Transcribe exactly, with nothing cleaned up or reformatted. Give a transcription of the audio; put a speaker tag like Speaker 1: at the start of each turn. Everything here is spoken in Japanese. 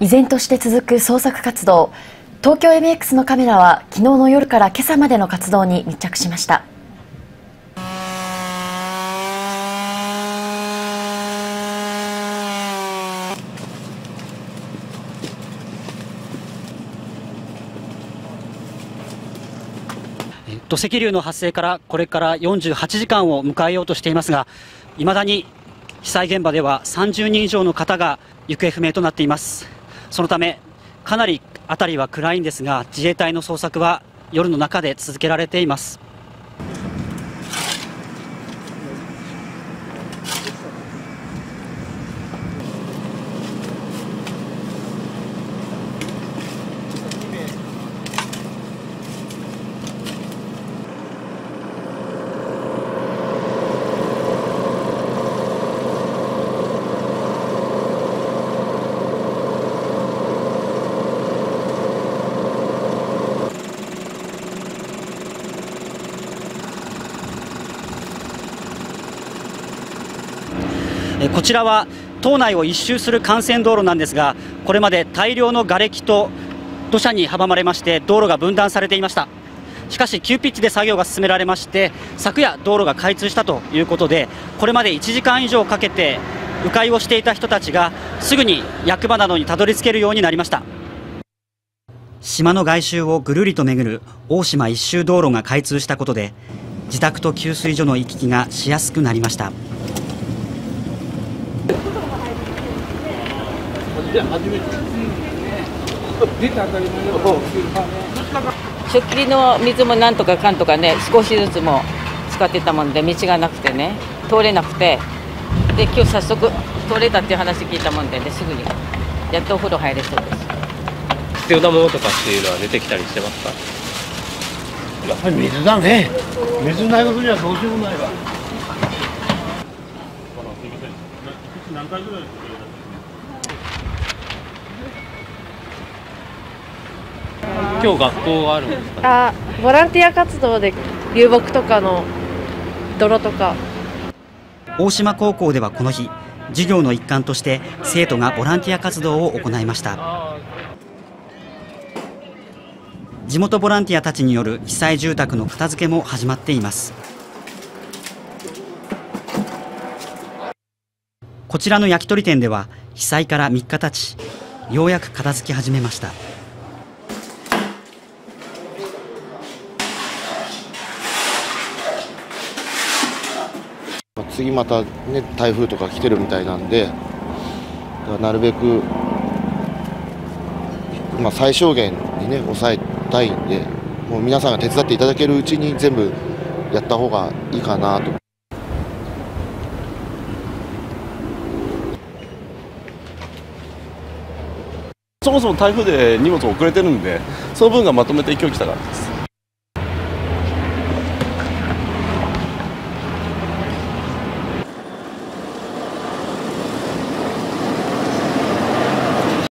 Speaker 1: 依然として続く捜索活動。東京 エムエックス のカメラは昨日の夜から今朝までの活動に密着しました。
Speaker 2: 土石流の発生からこれからよんじゅうはちじかんを迎えようとしていますが、いまだに被災現場ではさんじゅうにん以上の方が行方不明となっています。そのためかなり辺りは暗いんですが、自衛隊の捜索は夜の中で続けられています。こちらは島内を一周する幹線道路なんですが、これまで大量の瓦礫と土砂に阻まれまして道路が分断されていました。しかし急ピッチで作業が進められまして、昨夜道路が開通したということで、これまでいちじかん以上かけて迂回をしていた人たちがすぐに役場などにたどり着けるようになりました。島の外周をぐるりと巡る大島一周道路が開通したことで、自宅と給水所の行き来がしやすくなりました。
Speaker 3: 食器の水もなんとかかんとかね、少しずつも使ってたもんで道がなくてね、通れなくて、で今日早速通れたっていう話聞いたもんで、ね、すぐにやっとお風呂入れそうです。
Speaker 4: 必要なものとかっていうのは出てきたりしてますか？
Speaker 5: やっぱり水だね。水ないことにはどうしようもないわ。
Speaker 4: 今日学校があるんですか？
Speaker 6: あ、ボランティア活動で流木とかの泥とか。
Speaker 2: 大島高校ではこの日、授業の一環として生徒がボランティア活動を行いました。地元ボランティアたちによる被災住宅の片付けも始まっています。こちらの焼き鳥店では被災からみっか経ち、ようやく片付け始めました。
Speaker 7: 次また、ね、台風とか来てるみたいなんで、なるべく、まあ、最小限にね抑えたいんで、もう皆さんが手伝っていただけるうちに全部やった方がいいかなと。
Speaker 8: そもそも台風で荷物遅れてるんで、その分がまとめて今日来たからです。